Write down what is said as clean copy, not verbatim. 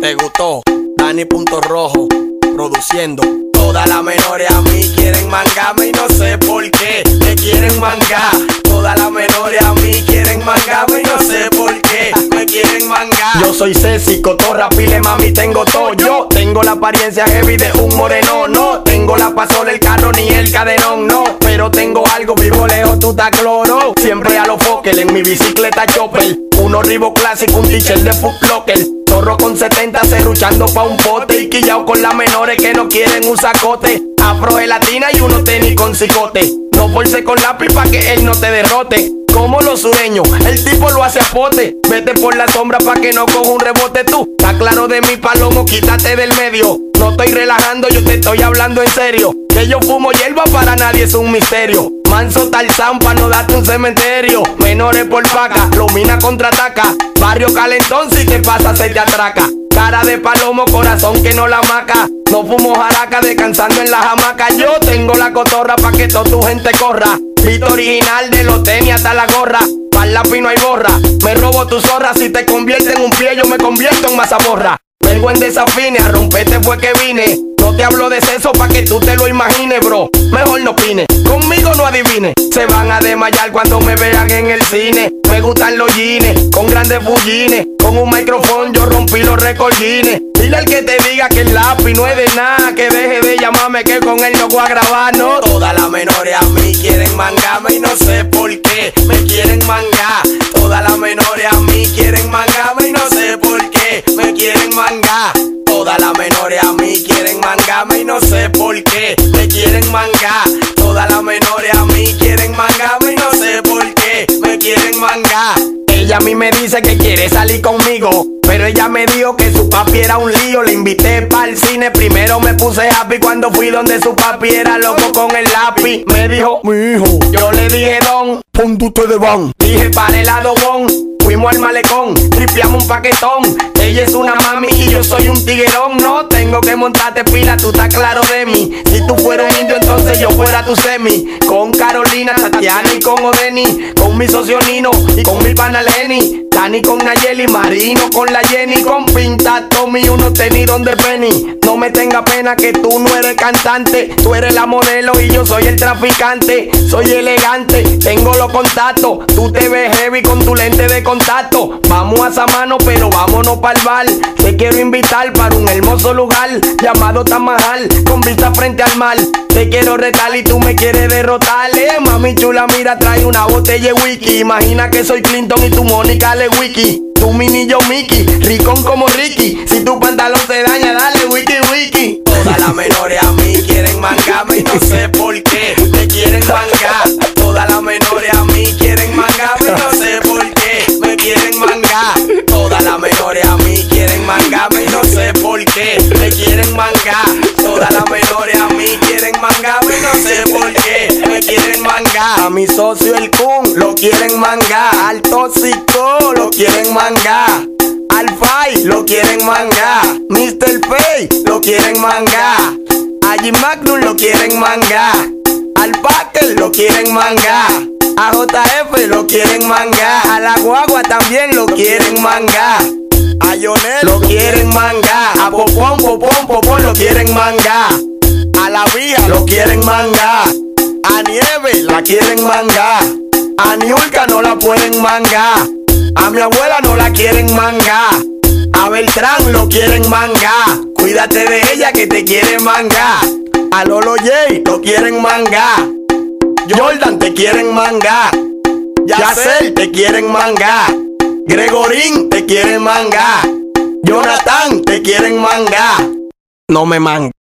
¿Te gustó? Dani.Rojo produciendo. Todas las menores a mí quieren mangarme y no sé por qué me quieren mangar. Todas las menores a mí quieren mangarme y no sé por qué me quieren mangar. Yo soy Ceci, cotorra, pile, mami, tengo todo. Yo tengo la apariencia heavy de un moreno. No tengo la pasola, el carro ni el cadenón, no. Pero tengo algo, vivo lejos, tú estás cloro. Siempre a los Fokker, en mi bicicleta chopper. Unos Reebok clásico, un t-shirt de Foot Locker. Zorro con 70 serruchando pa' un pote. Y quillao con las menores que no quieren un sacote. Afro gelatina y unos tenis con cicote. No force con lápiz pa' que él no te derrote. Como los sureños, el tipo lo hace a pote. Vete por la sombra pa' que no coja un rebote tú. Está claro de mi palomo, quítate del medio. No estoy relajando, yo te estoy hablando en serio. Que yo fumo hierba, para nadie es un misterio. Manso Tarzán pa' no darte un cementerio. Menores por vaca, Lumina contraataca. Barrio calentón, si te pasa se te atraca. Cara de palomo, corazón que no la maca. No fumo jaraca, descansando en la hamaca. Yo tengo la cotorra pa' que toda tu gente corra. Beat original de los tenis hasta la gorra. Pa'l lápiz no hay borra. Me robo tu zorra, si te convierte en un pie yo me convierto en mazamorra. Vengo en desafine, a romperte fue que vine. No te hablo de sexo pa' que tú te lo imagines, bro. Mejor no opines, conmigo no adivines. Se van a desmayar cuando me vean en el cine. Me gustan los jeans, con grandes bullines. Con un micrófono yo rompí los recordines. Dile al que te diga que el lápiz no es de nada, que deje de llamarme que con él no voy a grabar, no. Todas las menores a mí quieren mangarme y no sé por qué me quieren mangar. Todas las menores a mí quieren mangarme y no sé por qué me quieren mangar. Todas las menores a mí quieren mangarme y no sé por qué me quieren mangar. Todas las menores a mí quieren mangarme y no sé por qué me quieren mangar. Ella a mí me dice que quiere salir conmigo, pero ella me dijo que su papi era un lío. Le invité pa'l cine, primero me puse happy cuando fui donde su papi era loco con el lápiz. Me dijo, mi hijo, yo le dije don, ponte ustedes van. Dije para el lado bon, fuimos al malecón, tripeamos un paquetón. Ella es una mami y yo soy un tiguerón. No tengo que montarte pila, tú estás claro de mí. Si tú fueras un indio entonces yo fuera tu semi. Con Carolina, Tatiana y con Odeni. Con mi socio Nino y con mi pana Lenny. Dani con Nayeli, Marino con la Jenny. Con Pinta, Tommy, unos tenis donde Penny. No me tenga pena que tú no eres cantante. Tú eres la modelo y yo soy el traficante. Soy elegante, tengo los contactos. Tú te ves heavy con tu lente de contacto. Vamos a esa mano pero vámonos pa'l bar. Te quiero invitar para un hermoso lugar llamado Taj Mahal, con vista frente al mar. Te quiero retar y tú me quieres derrotar. Mami chula, mira, trae una botella de whisky. Imagina que soy Clinton y tu Mónica Lewinsky. Tu mini yo Mickey, ricón como Ricky. Si tu pantalón se daña, dale wiki wiki. Todas las menores a mí quieren mangarme y no sé por qué me quieren mangar. Todas las menores a mí quieren mangarme y no sé por qué me quieren mangar. Todas las menores a mí quieren mangarme y no sé por qué me quieren mangar. Todas las menores a mí quieren mangarme y no sé por qué me quieren mangar. A mi socio el Kun lo quieren mangar. Al tóxico lo quieren mangar. Al Fai lo quieren mangar. Mr. Pay lo quieren mangar. A Jim Magnum lo quieren mangar. Al Packer lo quieren mangar. A JF lo quieren mangar. A la guagua también lo quieren mangar. A Yonel lo quieren mangar. A Popón, Popón, Popón lo quieren mangar. A la Vía lo quieren mangar. A Nieve la quieren mangar. A Niurka no la pueden mangar. A mi abuela no la quieren mangar. A Beltrán lo quieren mangar. Cuídate de ella que te quieren mangar. A Lolo J lo quieren mangar. Jordan te quieren mangar. Yacel te quieren mangar. Gregorín te quieren mangar. Jonathan te quieren mangar. No me mangan.